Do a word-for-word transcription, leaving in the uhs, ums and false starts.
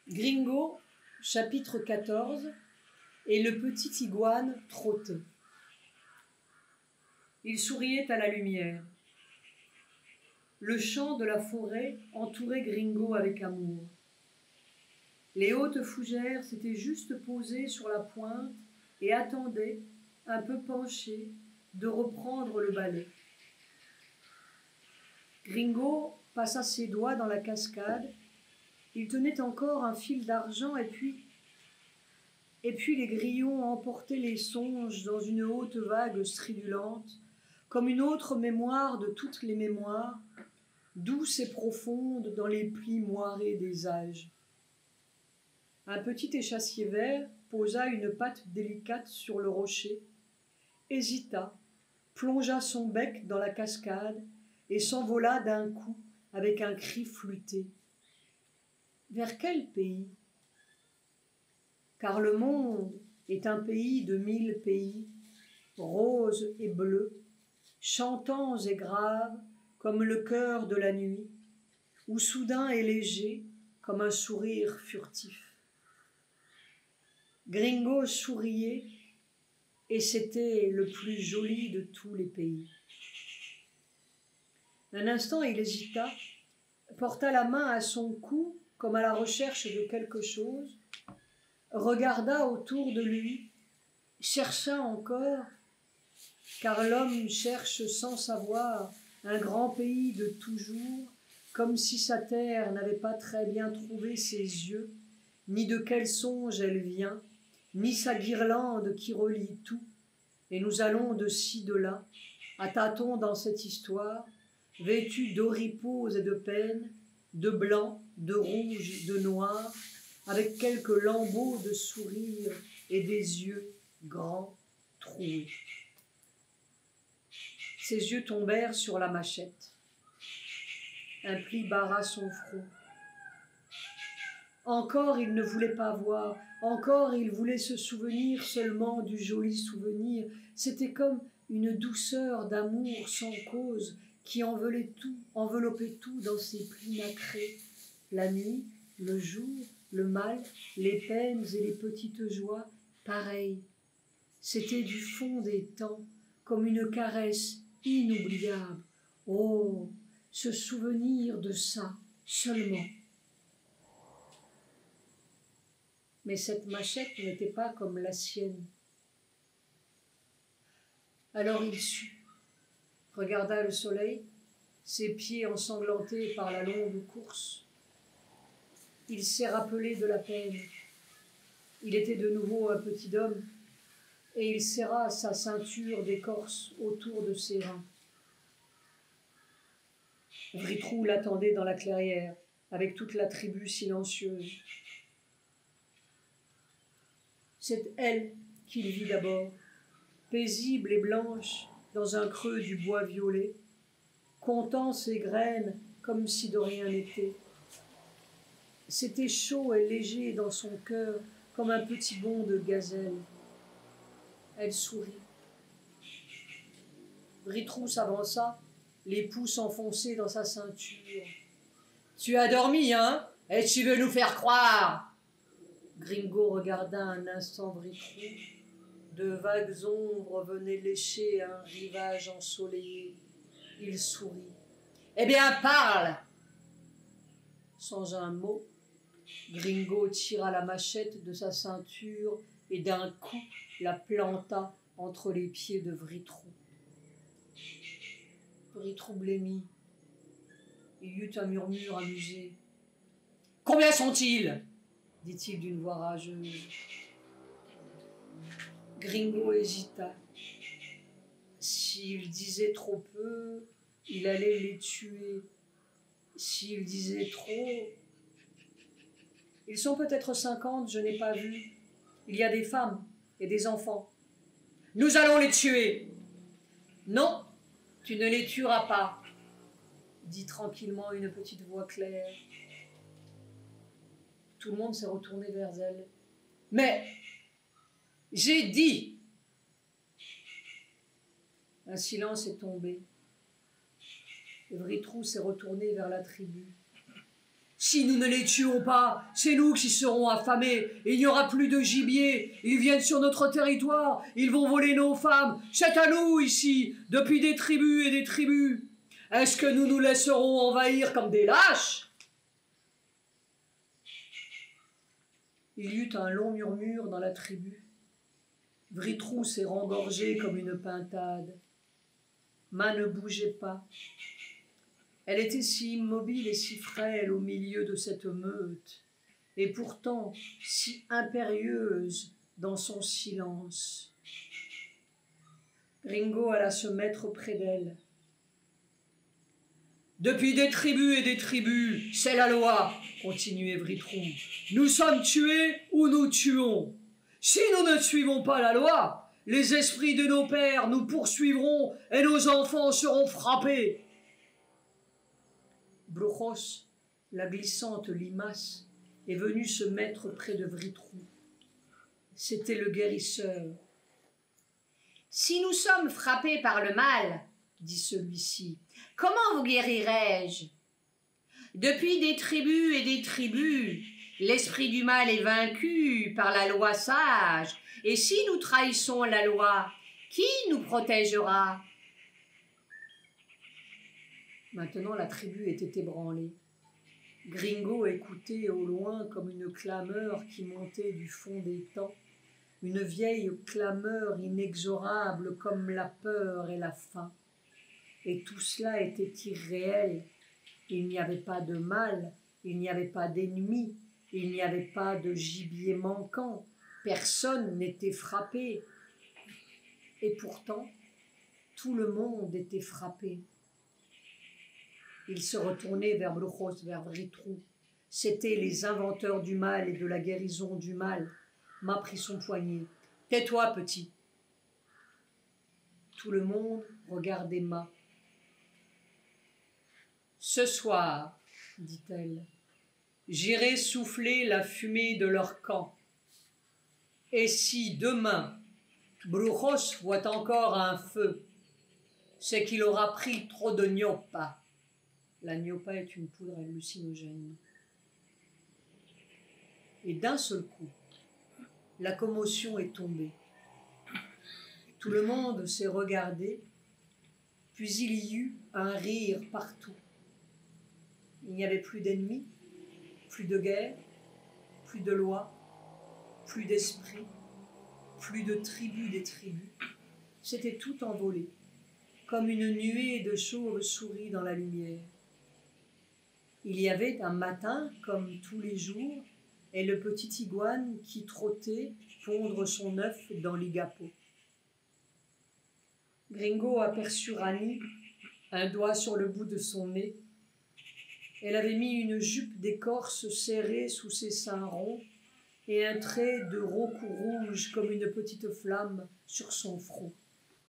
Gringo, chapitre quatorze, et le petit iguane trottait. Il souriait à la lumière. Le chant de la forêt entourait Gringo avec amour. Les hautes fougères s'étaient juste posées sur la pointe et attendaient, un peu penchées, de reprendre le balai. Gringo passa ses doigts dans la cascade. Il tenait encore un fil d'argent et puis... Et puis les grillons emportaient les songes dans une haute vague stridulante, comme une autre mémoire de toutes les mémoires, douce et profonde dans les plis moirés des âges. Un petit échassier vert posa une patte délicate sur le rocher, hésita, plongea son bec dans la cascade et s'envola d'un coup avec un cri flûté. Vers quel pays ? Car le monde est un pays de mille pays, roses et bleus, chantants et graves comme le cœur de la nuit, ou soudain et léger comme un sourire furtif. Gringo souriait, et c'était le plus joli de tous les pays. Un instant, il hésita, porta la main à son cou comme à la recherche de quelque chose, regarda autour de lui, chercha encore, car l'homme cherche sans savoir un grand pays de toujours, comme si sa terre n'avait pas très bien trouvé ses yeux, ni de quel songe elle vient, ni sa guirlande qui relie tout, et nous allons de ci de là, à tâtons dans cette histoire, vêtus d'oripeaux et de peine, de blanc, de rouge, de noir, avec quelques lambeaux de sourire et des yeux grands, troués. Ses yeux tombèrent sur la machette. Un pli barra son front. Encore il ne voulait pas voir, encore il voulait se souvenir seulement du joli souvenir. C'était comme une douceur d'amour sans cause qui enveloppait tout, enveloppait tout dans ses plis nacrés. La nuit, le jour, le mal, les peines et les petites joies, pareil. C'était du fond des temps, comme une caresse inoubliable. Oh, se souvenir de ça seulement. Mais cette machette n'était pas comme la sienne. Alors il sut, regarda le soleil, ses pieds ensanglantés par la longue course. Il s'est rappelé de la peine. Il était de nouveau un petit homme, et il serra sa ceinture d'écorce autour de ses reins. Vritrou l'attendait dans la clairière, avec toute la tribu silencieuse. C'est elle qu'il vit d'abord, paisible et blanche dans un creux du bois violet, comptant ses graines comme si de rien n'était. C'était chaud et léger dans son cœur, comme un petit bond de gazelle. Elle sourit. Vritrou s'avança, les pouces enfoncés dans sa ceinture. « Tu as dormi, hein? Et tu veux nous faire croire ?» Gringo regarda un instant Vritrou. De vagues ombres venaient lécher un rivage ensoleillé. Il sourit. « Eh bien, parle !» Sans un mot, Gringo tira la machette de sa ceinture et d'un coup la planta entre les pieds de Vritrou. Vritrou blêmit. Il y eut un murmure amusé. « Combien sont-ils ?» dit-il d'une voix rageuse. Gringo hésita. S'il disait trop peu, il allait les tuer. S'il disait trop... Ils sont peut-être cinquante, je n'ai pas vu. Il y a des femmes et des enfants. Nous allons les tuer. Non, tu ne les tueras pas, dit tranquillement une petite voix claire. Tout le monde s'est retourné vers elle. Mais, j'ai dit. Un silence est tombé. Vritrou s'est retourné vers la tribu. Si nous ne les tuons pas, c'est nous qui serons affamés. Il n'y aura plus de gibier. Ils viennent sur notre territoire. Ils vont voler nos femmes. C'est à nous ici, depuis des tribus et des tribus. Est-ce que nous nous laisserons envahir comme des lâches? Il y eut un long murmure dans la tribu. Vritrou s'est rengorgée comme une pintade. Ma ne bougeait pas. Elle était si immobile et si frêle au milieu de cette meute, et pourtant si impérieuse dans son silence. Gringo alla se mettre près d'elle. Depuis des tribus et des tribus, c'est la loi, continuait Vritrou. Nous sommes tués ou nous tuons. Si nous ne suivons pas la loi, les esprits de nos pères nous poursuivront et nos enfants seront frappés. Brujos, la glissante limace, est venue se mettre près de Vritrou. C'était le guérisseur. « Si nous sommes frappés par le mal, dit celui-ci, comment vous guérirai-je? Depuis des tribus et des tribus, l'esprit du mal est vaincu par la loi sage, et si nous trahissons la loi, qui nous protégera? » Maintenant, la tribu était ébranlée. Gringo écoutait au loin comme une clameur qui montait du fond des temps, une vieille clameur inexorable comme la peur et la faim. Et tout cela était irréel. Il n'y avait pas de mal, il n'y avait pas d'ennemi, il n'y avait pas de gibier manquant, personne n'était frappé. Et pourtant, tout le monde était frappé. Il se retournait vers Brujos, vers Vritrou. C'étaient les inventeurs du mal et de la guérison du mal. Ma prit son poignet. « Tais-toi, petit !» Tout le monde regardait Ma. « Ce soir, dit-elle, j'irai souffler la fumée de leur camp. Et si demain, Brujos voit encore un feu, c'est qu'il aura pris trop de gnopa. » La gnopa est une poudre hallucinogène. Et d'un seul coup, la commotion est tombée. Tout le monde s'est regardé, puis il y eut un rire partout. Il n'y avait plus d'ennemis, plus de guerre, plus de loi, plus d'esprit, plus de tribus des tribus. C'était tout envolé, comme une nuée de chauves-souris dans la lumière. Il y avait un matin, comme tous les jours, et le petit iguane qui trottait pondre son œuf dans l'Igapo. Gringo aperçut Rani, un doigt sur le bout de son nez. Elle avait mis une jupe d'écorce serrée sous ses seins ronds et un trait de rocou rouge comme une petite flamme sur son front.